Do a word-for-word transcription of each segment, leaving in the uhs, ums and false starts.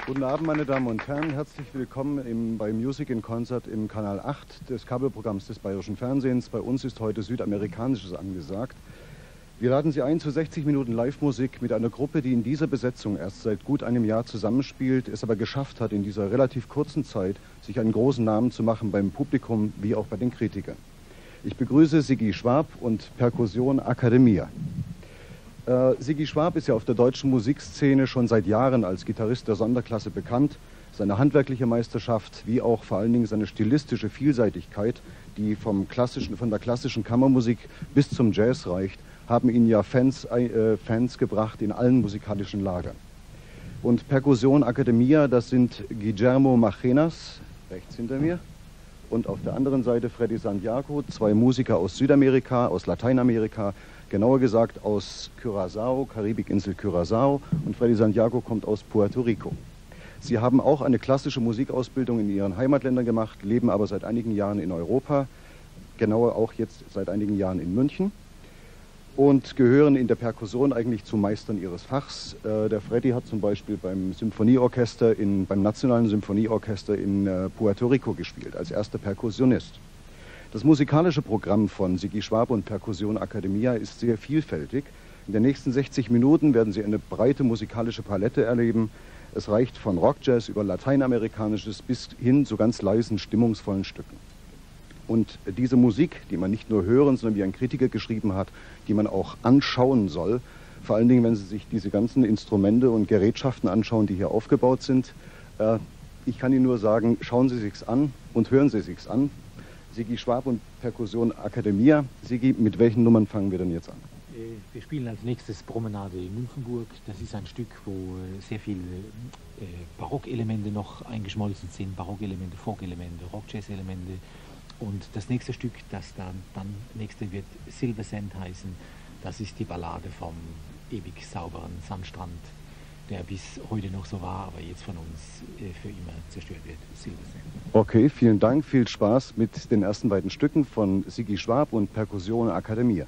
Guten Abend, meine Damen und Herren. Herzlich willkommen im, bei Music in Concert im Kanal acht des Kabelprogramms des Bayerischen Fernsehens. Bei uns ist heute Südamerikanisches angesagt. Wir laden Sie ein zu sechzig Minuten Live-Musik mit einer Gruppe, die in dieser Besetzung erst seit gut einem Jahr zusammenspielt, es aber geschafft hat, in dieser relativ kurzen Zeit sich einen großen Namen zu machen beim Publikum wie auch bei den Kritikern. Ich begrüße Sigi Schwab und Perkussion Akademia. Äh, Sigi Schwab ist ja auf der deutschen Musikszene schon seit Jahren als Gitarrist der Sonderklasse bekannt. Seine handwerkliche Meisterschaft wie auch vor allen Dingen seine stilistische Vielseitigkeit, die vom klassischen, von der klassischen Kammermusik bis zum Jazz reicht, haben ihn ja Fans, äh, Fans gebracht in allen musikalischen Lagern. Und Perkussion Akademia, das sind Guillermo Machenas, rechts hinter mir, und auf der anderen Seite Freddy Santiago, zwei Musiker aus Südamerika, aus Lateinamerika, genauer gesagt aus Curaçao, Karibikinsel Curaçao, und Freddy Santiago kommt aus Puerto Rico. Sie haben auch eine klassische Musikausbildung in ihren Heimatländern gemacht, leben aber seit einigen Jahren in Europa, genauer auch jetzt seit einigen Jahren in München, und gehören in der Perkussion eigentlich zu Meistern ihres Fachs. Äh, der Freddy hat zum Beispiel beim Symphonieorchester, in, beim Nationalen Symphonieorchester in äh, Puerto Rico gespielt, als erster Perkussionist. Das musikalische Programm von Sigi Schwab und Perkussion Akademia ist sehr vielfältig. In den nächsten sechzig Minuten werden Sie eine breite musikalische Palette erleben. Es reicht von Rockjazz über Lateinamerikanisches bis hin zu ganz leisen, stimmungsvollen Stücken. Und diese Musik, die man nicht nur hören, sondern wie ein Kritiker geschrieben hat, die man auch anschauen soll, vor allen Dingen, wenn Sie sich diese ganzen Instrumente und Gerätschaften anschauen, die hier aufgebaut sind. Äh, ich kann Ihnen nur sagen, schauen Sie sich's an und hören Sie sich's an. Sigi Schwab und Perkussion Akademia. Sigi, mit welchen Nummern fangen wir denn jetzt an? Wir spielen als nächstes Promenade in Nymphenburg. Das ist ein Stück, wo sehr viele äh, Barockelemente noch eingeschmolzen sind. Barockelemente, Folk-Elemente, Rock-Jazz-Elemente. Und das nächste Stück, das dann, dann nächste wird Silver Sand heißen. Das ist die Ballade vom ewig sauberen Sandstrand, der bis heute noch so war, aber jetzt von uns äh, für immer zerstört wird. Silver Sand. Okay, vielen Dank, viel Spaß mit den ersten beiden Stücken von Sigi Schwab und Perkussion Akademia.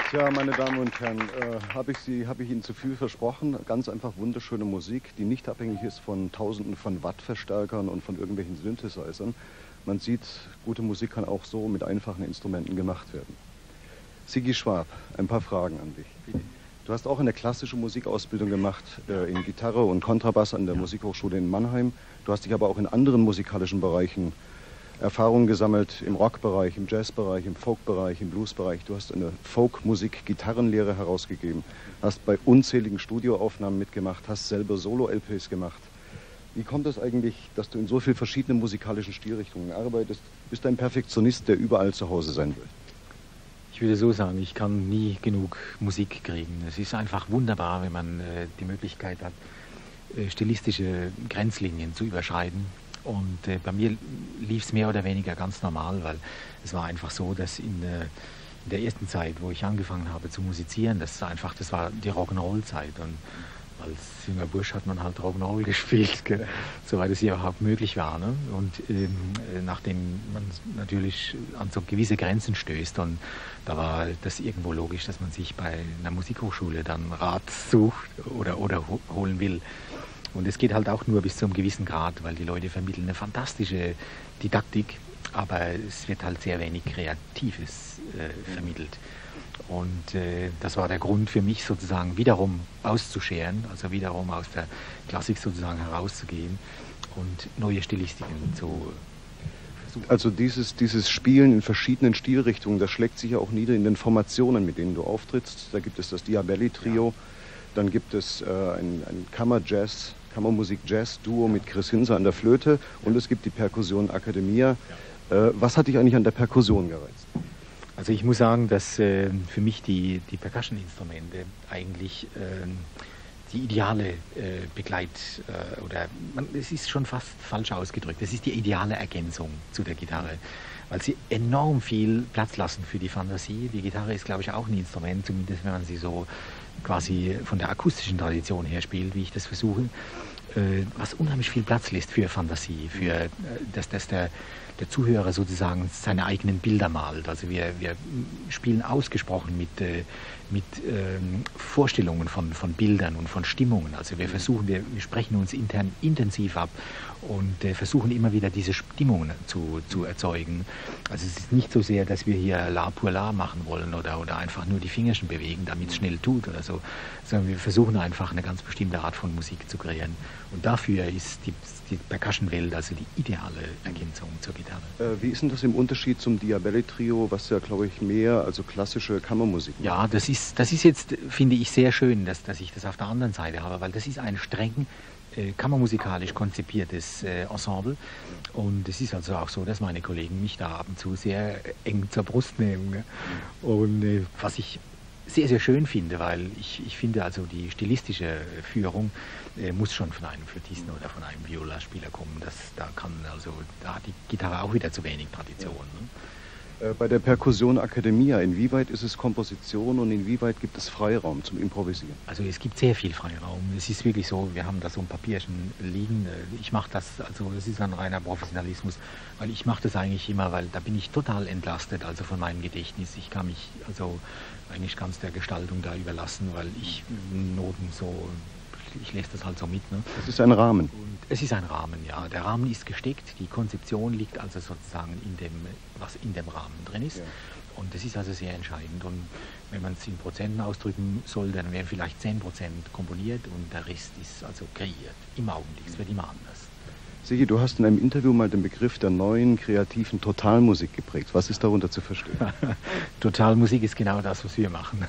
Tja, meine Damen und Herren, äh, habe ich, Sie, hab ich Ihnen zu viel versprochen? Ganz einfach wunderschöne Musik, die nicht abhängig ist von Tausenden von Wattverstärkern und von irgendwelchen Synthesizern. Man sieht, gute Musik kann auch so mit einfachen Instrumenten gemacht werden. Sigi Schwab, ein paar Fragen an dich. Bitte. Du hast auch eine klassische Musikausbildung gemacht, äh, in Gitarre und Kontrabass an der ja. Musikhochschule in Mannheim. Du hast dich aber auch in anderen musikalischen Bereichen Erfahrungen gesammelt, im Rockbereich, im Jazzbereich, im Folkbereich, im Bluesbereich. Du hast eine Folkmusik-Gitarrenlehre herausgegeben, hast bei unzähligen Studioaufnahmen mitgemacht, hast selber Solo-L Ps gemacht. Wie kommt es eigentlich, dass du in so vielen verschiedenen musikalischen Stilrichtungen arbeitest? Bist du ein Perfektionist, der überall zu Hause sein will? Ich würde so sagen, ich kann nie genug Musik kriegen. Es ist einfach wunderbar, wenn man äh, die Möglichkeit hat, äh, stilistische Grenzlinien zu überschreiten. Und äh, bei mir lief es mehr oder weniger ganz normal, weil es war einfach so, dass in, äh, in der ersten Zeit, wo ich angefangen habe zu musizieren, das einfach, das war die Rock'n'Roll-Zeit. Und als junger Bursch hat man halt Rock'n'Roll gespielt, gell? Soweit es überhaupt möglich war. Ne? Und ähm, nachdem man natürlich an so gewisse Grenzen stößt, und da war das irgendwo logisch, dass man sich bei einer Musikhochschule dann Rat sucht oder, oder holen will. Und es geht halt auch nur bis zu einem gewissen Grad, weil die Leute vermitteln eine fantastische Didaktik, aber es wird halt sehr wenig Kreatives äh, vermittelt. Und äh, das war der Grund für mich sozusagen wiederum auszuscheren, also wiederum aus der Klassik sozusagen herauszugehen und neue Stilistiken zu versuchen. Also dieses, dieses Spielen in verschiedenen Stilrichtungen, das schlägt sich ja auch nieder in den Formationen, mit denen du auftrittst. Da gibt es das Diabelli-Trio, ja. Dann gibt es äh, ein, ein Kammer-Jazz, Kammermusik-Jazz-Duo mit Chris Hinser an der Flöte und es gibt die Perkussion Academia. Äh, was hat dich eigentlich an der Perkussion gereizt? Also ich muss sagen, dass äh, für mich die, die Percussion-Instrumente eigentlich äh, die ideale äh, Begleit- äh, oder man, es ist schon fast falsch ausgedrückt, es ist die ideale Ergänzung zu der Gitarre, weil sie enorm viel Platz lassen für die Fantasie. Die Gitarre ist, glaube ich, auch ein Instrument, zumindest wenn man sie so quasi von der akustischen Tradition her spielt, wie ich das versuche, äh, was unheimlich viel Platz lässt für Fantasie, für äh, dass, dass der, der Zuhörer sozusagen seine eigenen Bilder malt. Also wir, wir spielen ausgesprochen mit, äh, mit ähm, Vorstellungen von, von Bildern und von Stimmungen. Also wir versuchen, wir, wir sprechen uns intern intensiv ab und äh, versuchen immer wieder diese Stimmungen zu, zu erzeugen. Also es ist nicht so sehr, dass wir hier La pour La machen wollen oder, oder einfach nur die Fingerchen bewegen, damit es schnell tut oder so, sondern wir versuchen einfach eine ganz bestimmte Art von Musik zu kreieren. Und dafür ist die, die Percussion-Welt also die ideale Ergänzung zur Gitarre. Äh, wie ist denn das im Unterschied zum Diabelli-Trio, was ja, glaube ich, mehr also klassische Kammermusik macht? Ja, das ist, das ist jetzt, finde ich, sehr schön, dass, dass ich das auf der anderen Seite habe, weil das ist ein streng äh, kammermusikalisch konzipiertes äh, Ensemble. Und es ist also auch so, dass meine Kollegen mich da ab und zu sehr eng zur Brust nehmen. Gell? Und äh, was ich sehr, sehr schön finde, weil ich, ich finde also die stilistische Führung äh, muss schon von einem Flötisten oder von einem Violaspieler kommen. Das, da kann also, da hat die Gitarre auch wieder zu wenig Tradition. Ne? Äh, bei der Perkussion Academia, inwieweit ist es Komposition und inwieweit gibt es Freiraum zum Improvisieren? Also es gibt sehr viel Freiraum. Es ist wirklich so, wir haben da so ein Papierchen liegen. Ich mache das, also das ist ein reiner Professionalismus, weil ich mache das eigentlich immer, weil da bin ich total entlastet, also von meinem Gedächtnis. Ich kann mich also eigentlich ganz der Gestaltung da überlassen, weil ich Noten so, ich lese das halt so mit. Ne? Es ist ein Rahmen. Und es ist ein Rahmen, ja. Der Rahmen ist gesteckt, die Konzeption liegt also sozusagen in dem, was in dem Rahmen drin ist. Ja. Und das ist also sehr entscheidend. Und wenn man es in Prozenten ausdrücken soll, dann wären vielleicht zehn Prozent komponiert und der Rest ist also kreiert. Im Augenblick, es wird immer anders. Sigi, du hast in einem Interview mal den Begriff der neuen kreativen Totalmusik geprägt. Was ist darunter zu verstehen? Totalmusik ist genau das, was wir machen.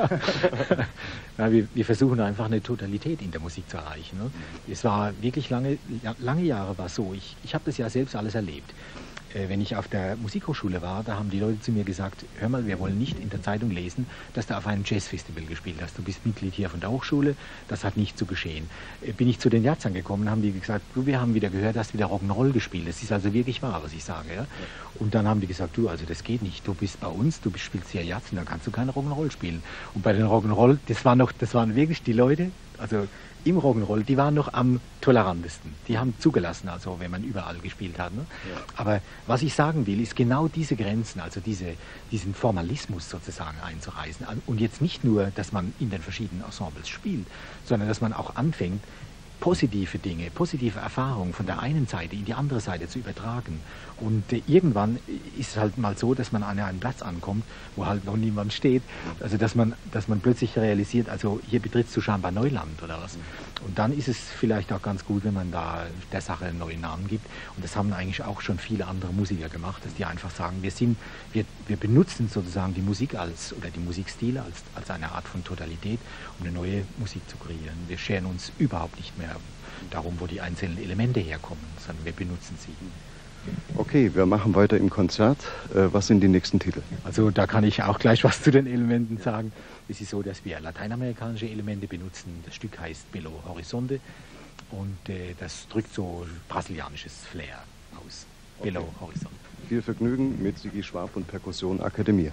Ja, wir, wir versuchen einfach eine Totalität in der Musik zu erreichen. Ne? Es war wirklich lange, lange Jahre war so. Ich, ich habe das ja selbst alles erlebt. Wenn ich auf der Musikhochschule war, da haben die Leute zu mir gesagt, hör mal, wir wollen nicht in der Zeitung lesen, dass du auf einem Jazzfestival gespielt hast. Du bist Mitglied hier von der Hochschule, das hat nicht so geschehen. Bin ich zu den Jazzern gekommen, haben die gesagt, du, wir haben wieder gehört, hast wieder Rock'n'Roll gespielt. Das ist also wirklich wahr, was ich sage. Ja? Und dann haben die gesagt, du, also das geht nicht, du bist bei uns, du spielst hier Jazz und dann kannst du keine Rock'n'Roll spielen. Und bei den Rock'n'Roll, das waren noch, das waren wirklich die Leute, Also im Rock'n'Roll, die waren noch am tolerantesten. Die haben zugelassen, also wenn man überall gespielt hat. Ne? Ja. Aber was ich sagen will, ist genau diese Grenzen, also diese, diesen Formalismus sozusagen einzureißen. Und jetzt nicht nur, dass man in den verschiedenen Ensembles spielt, sondern dass man auch anfängt, positive Dinge, positive Erfahrungen von der einen Seite in die andere Seite zu übertragen. Und äh, irgendwann ist es halt mal so, dass man an einen Platz ankommt, wo halt noch niemand steht. Also dass man, dass man plötzlich realisiert, also hier betrittst du scheinbar Neuland oder was. Und dann ist es vielleicht auch ganz gut, wenn man da der Sache einen neuen Namen gibt. Und das haben eigentlich auch schon viele andere Musiker gemacht, dass die einfach sagen, wir sind, wir, wir benutzen sozusagen die Musik als, oder die Musikstile als, als eine Art von Totalität, um eine neue Musik zu kreieren. Wir scheren uns überhaupt nicht mehr darum, wo die einzelnen Elemente herkommen, sondern wir benutzen sie. Okay, wir machen weiter im Konzert. Äh, was sind die nächsten Titel? Also da kann ich auch gleich was zu den Elementen sagen. Es ist so, dass wir lateinamerikanische Elemente benutzen. Das Stück heißt Belo Horizonte und äh, das drückt so brasilianisches Flair aus. Okay. Belo Horizonte. Viel Vergnügen mit Sigi Schwab und Perkussion Akademie.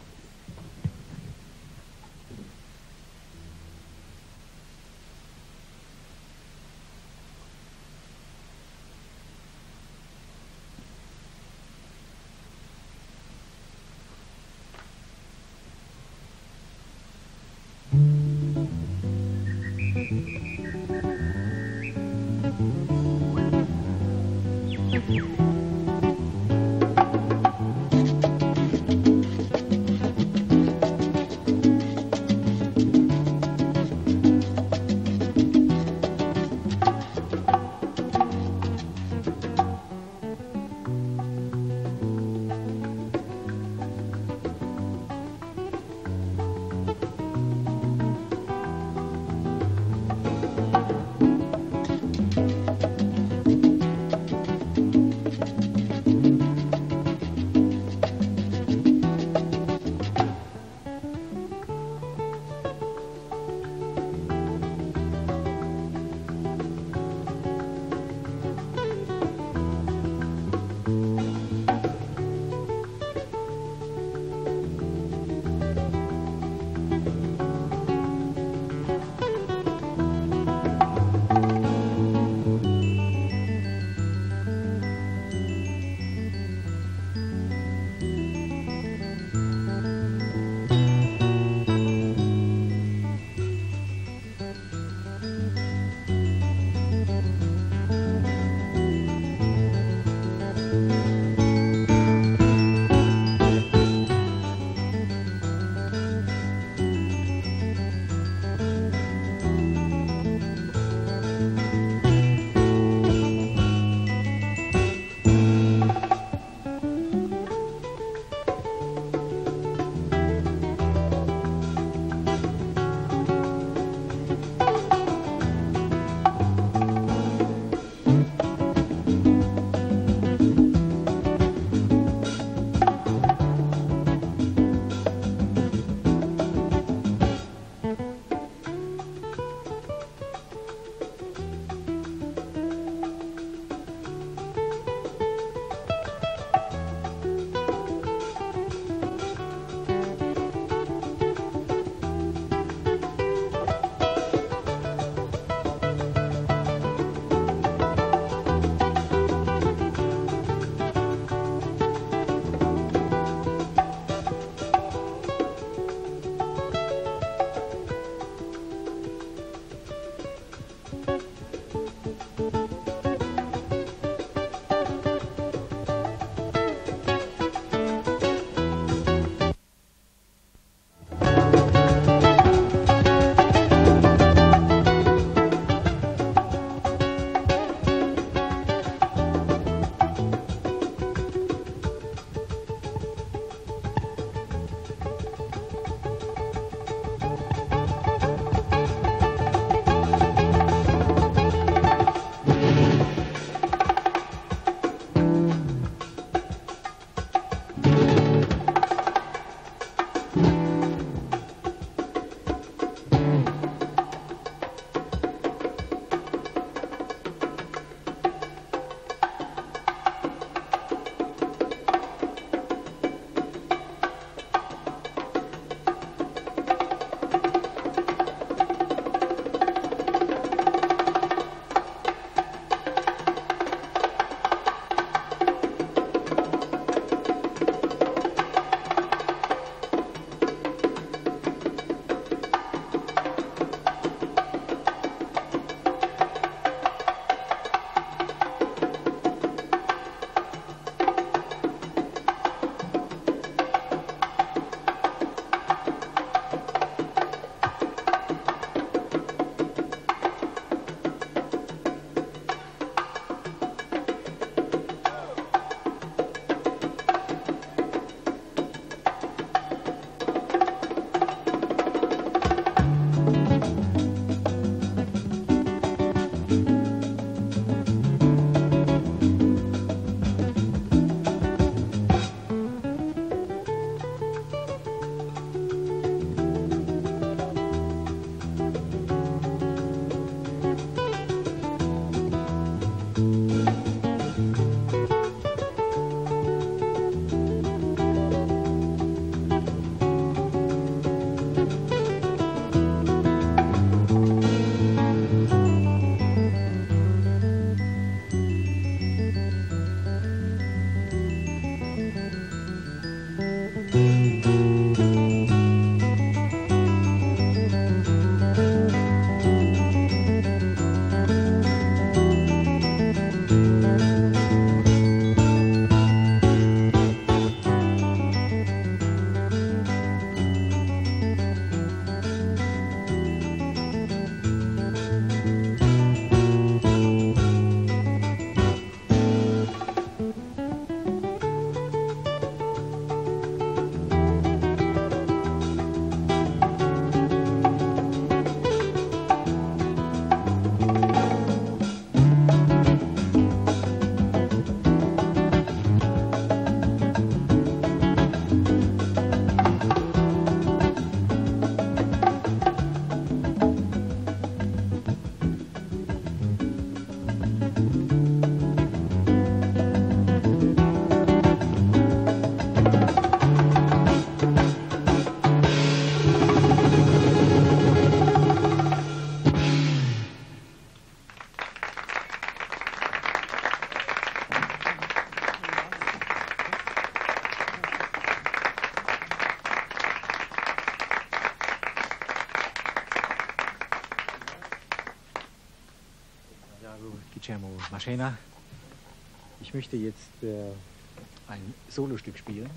Guillermo Marchena. Ich möchte jetzt äh, ein Solostück spielen.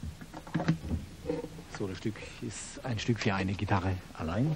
Solostück ist ein Stück für eine Gitarre allein.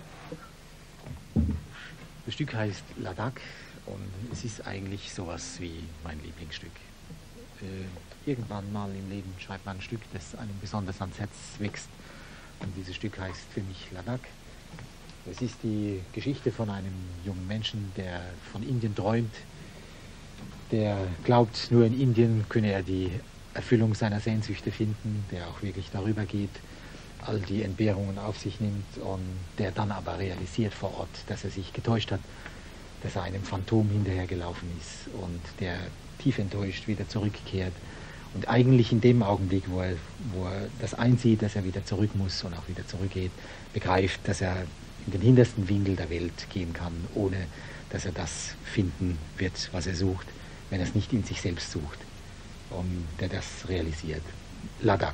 Das Stück heißt Ladakh und es ist eigentlich sowas wie mein Lieblingsstück. Äh, irgendwann mal im Leben schreibt man ein Stück, das einem besonders ans Herz wächst. Und dieses Stück heißt für mich Ladakh. Es ist die Geschichte von einem jungen Menschen, der von Indien träumt, der glaubt, nur in Indien könne er die Erfüllung seiner Sehnsüchte finden, der auch wirklich darüber geht, all die Entbehrungen auf sich nimmt und der dann aber realisiert vor Ort, dass er sich getäuscht hat, dass er einem Phantom hinterhergelaufen ist und der tief enttäuscht wieder zurückkehrt und eigentlich in dem Augenblick, wo er, wo er das einsieht, dass er wieder zurück muss und auch wieder zurückgeht, begreift, dass er in den hintersten Winkel der Welt gehen kann, ohne dass er das finden wird, was er sucht, wenn er es nicht in sich selbst sucht und der das realisiert. Ladakh.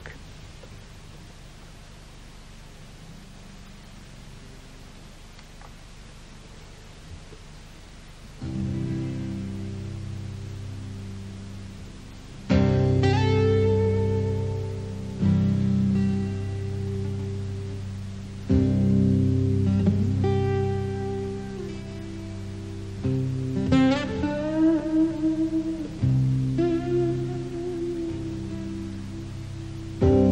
Thank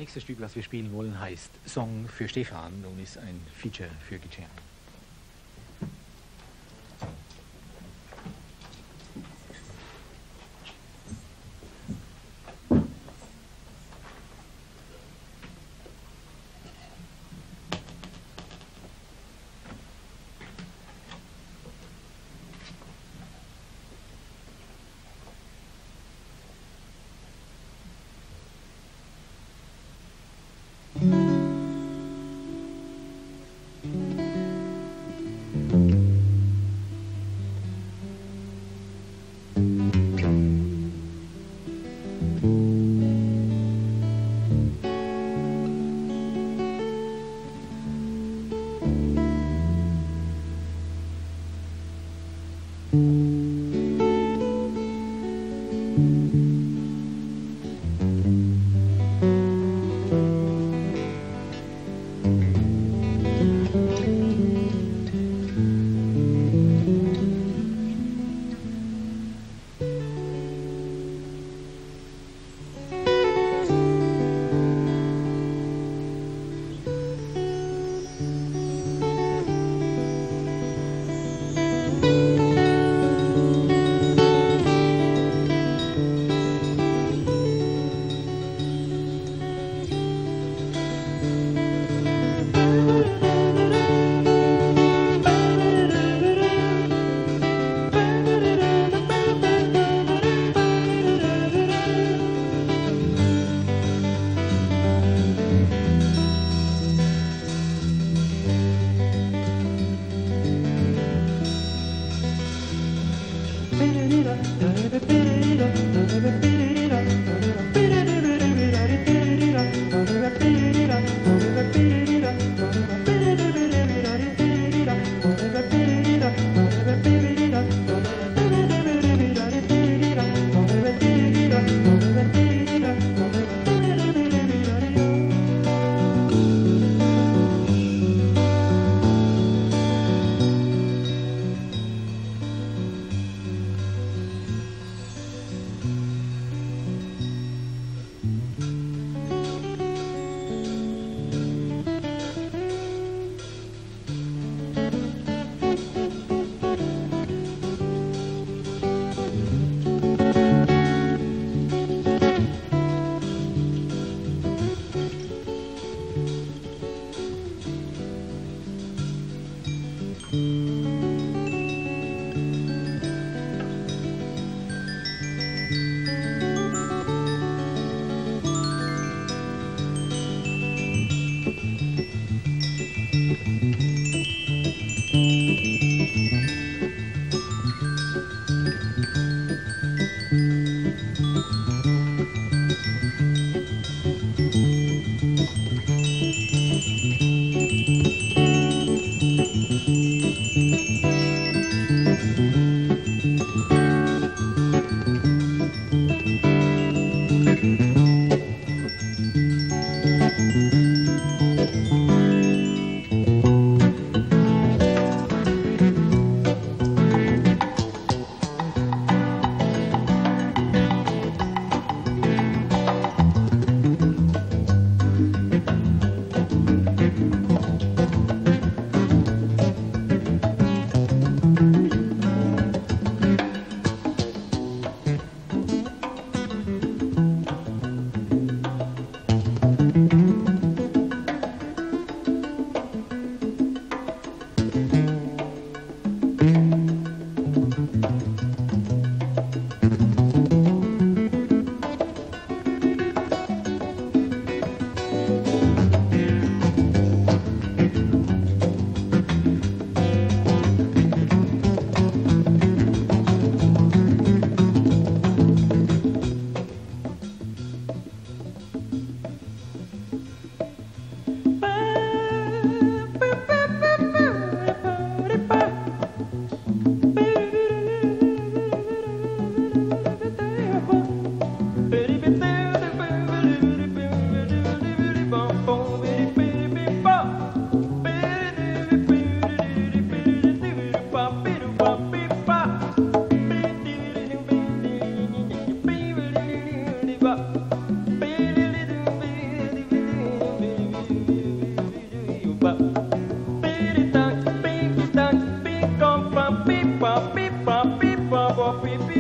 nächste Stück, was wir spielen wollen, heißt Song für Stefan und ist ein Feature für Gitarre.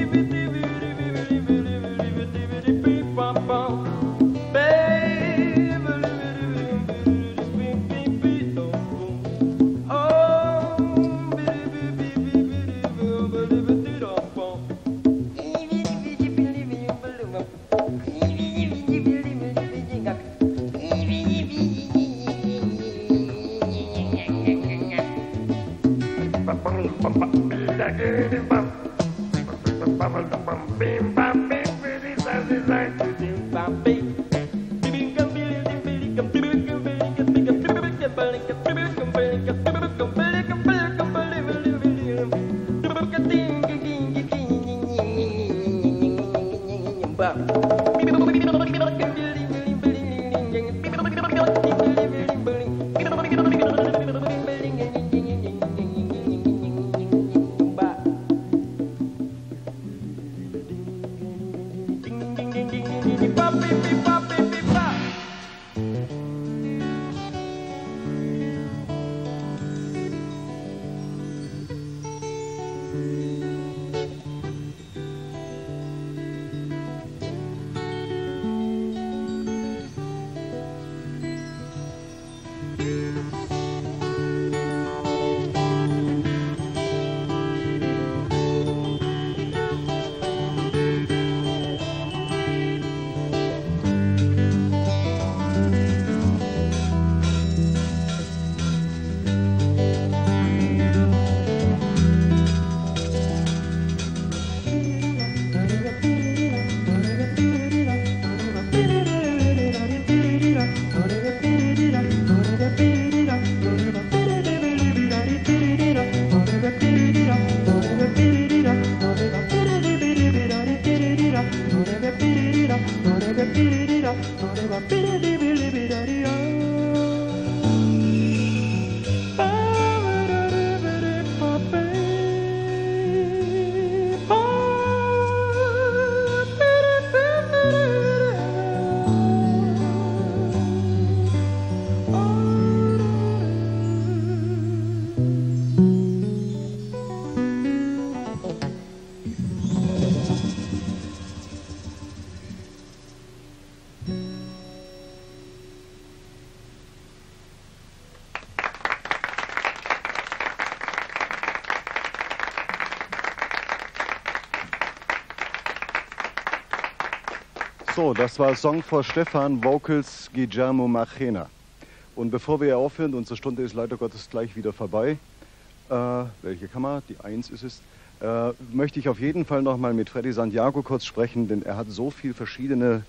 So, das war Song for Stefan, Vocals Guillermo Machena. Und bevor wir aufhören, unsere Stunde ist leider Gottes gleich wieder vorbei. Äh, welche Kammer? Die eins ist es. Äh, möchte ich auf jeden Fall noch mal mit Freddy Santiago kurz sprechen, denn er hat so viele verschiedene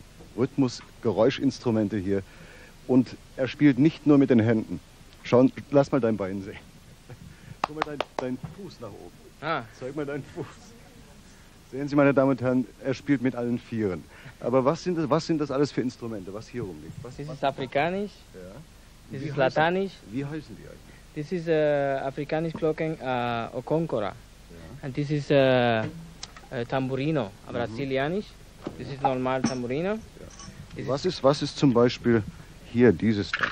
Rhythmus-Geräuschinstrumente hier. Und er spielt nicht nur mit den Händen. Schau, lass mal dein Bein sehen. Guck mal deinen dein Fuß nach oben. Ah. Zeig mal deinen Fuß. Sehen Sie, meine Damen und Herren, er spielt mit allen Vieren. Aber was sind das, was sind das alles für Instrumente, was hier rumliegt? Was, Das was ist afrikanisch, ja. das Wie ist heißen- latanisch, Wie heißen die eigentlich? das ist äh, afrikanisch Glocken äh, Okonkora. Ja. Und das ist äh, äh, Tamburino, brasilianisch. Das ist normal Tamburino. Das Was ist, was ist zum Beispiel hier dieses da?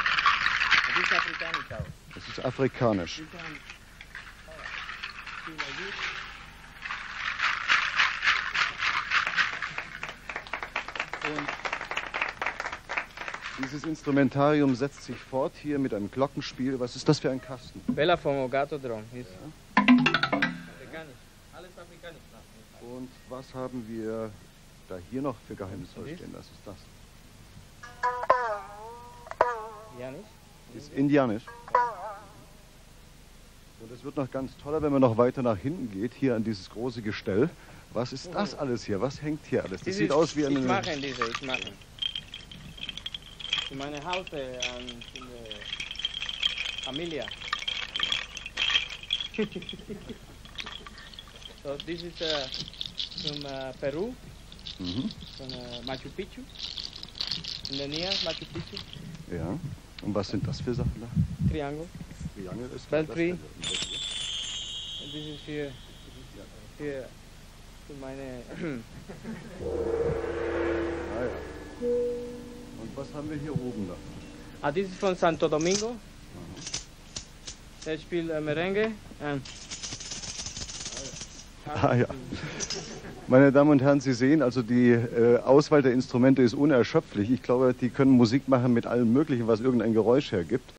Das ist afrikanisch auch. Das ist afrikanisch. Und dieses Instrumentarium setzt sich fort hier mit einem Glockenspiel. Was ist das für ein Kasten? Bella von Ogato Drum. Ist afrikanisch. Alles afrikanisch. Und was haben wir da hier noch für geheimnisvoll stehen? Was ist das? Ja, nicht? Ist indianisch. Und es wird noch ganz toller, wenn man noch weiter nach hinten geht, hier an dieses große Gestell. Was ist das alles hier? Was hängt hier alles? Das Das sieht ist, aus wie Ich eine... mache diese, ich mache. In meiner Haus äh, an in der Familie. So, this is uh, from uh, Peru, Mhm. from uh, Machu Picchu. In der Nähe Machu Picchu, Ja. Und was sind das für Sachen da? Triangle. Triangel ist Beltry. das denn? Und das ist für, für, für meine. Ah, ja. Und was haben wir hier oben da? Ah, das ist von Santo Domingo. Der spielt äh, Merengue. Und Ah, ja. Meine Damen und Herren, Sie sehen, also die äh, Auswahl der Instrumente ist unerschöpflich. Ich glaube, die können Musik machen mit allem Möglichen, was irgendein Geräusch hergibt.